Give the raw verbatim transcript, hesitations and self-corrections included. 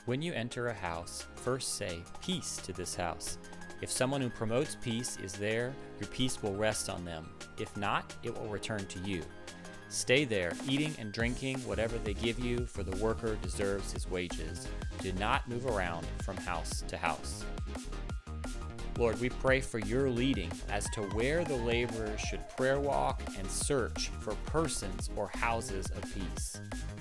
When you enter a house, first say, "Peace to this house." If someone who promotes peace is there, your peace will rest on them. If not, it will return to you. Stay there, eating and drinking whatever they give you, for the worker deserves his wages. Do not move around from house to house. Lord, we pray for your leading as to where the laborers should prayer walk and search for persons or houses of peace.